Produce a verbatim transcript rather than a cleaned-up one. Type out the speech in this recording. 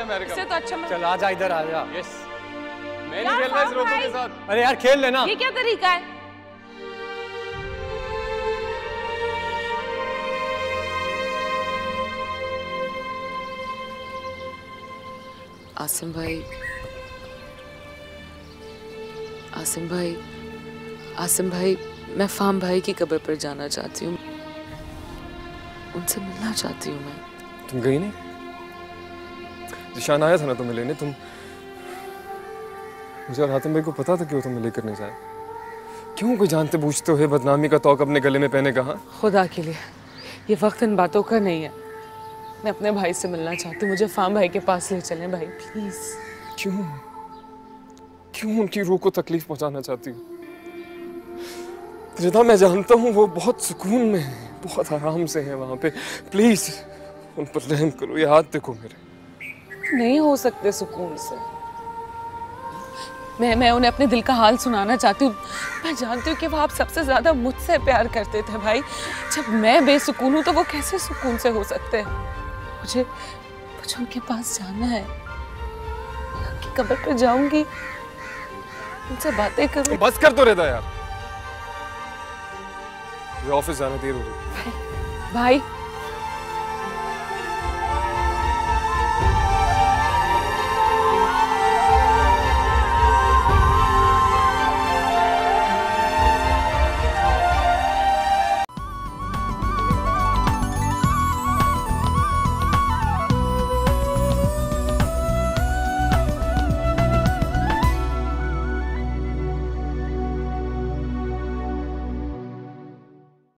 America. इससे तो अच्छा मैं... चल आजा इधर आजा। यस मैं नहीं खेल रहा इस रोबो के साथ। अरे यार खेल लेना। ये क्या तरीका है? आसिम भाई, आसिम भाई, आसिम भाई, मैं फाम भाई की कब्र पर जाना चाहती हूँ, उनसे मिलना चाहती हूँ मैं। तुम गई नहीं? जिशान आया था ना तुम्हें लेने, तुम मुझे और हातिम भाई को पता था कि वो तुम्हें लेकर नहीं जाए। क्यों कोई जानते बूझते हुए बदनामी का तौक अपने गले में पहने कहा? खुदा के लिए ये वक्त इन बातों का नहीं है। मैं अपने भाई से मिलना चाहती हूँ, मुझे फाम भाई के पास ले चलें भाई प्लीज। क्यों क्यों उनकी रूह को तकलीफ पहुंचाना चाहती हूँ? रिदा मैं जानता हूँ वो बहुत सुकून में है, बहुत आराम से है वहां पे। प्लीज उन पर रहम करो, ये हाथ देखो मेरे। नहीं हो सकते सुकून से। मैं मैं उन्हें अपने दिल का हाल सुनाना चाहती हूँ। मैं जानती हूँ कि वो आप सबसे ज्यादा मुझसे प्यार करते थे भाई। जब मैं बेसुकून हूँ तो वो कैसे सुकून से हो सकते हैं? मुझे मुझे उनके पास जाना है, उनकी कब्र पर जाऊंगी, उनसे बातें करूँ। बस कर तो रिदा यार, मुझे ऑफिस जाना देर हो रही है। भाई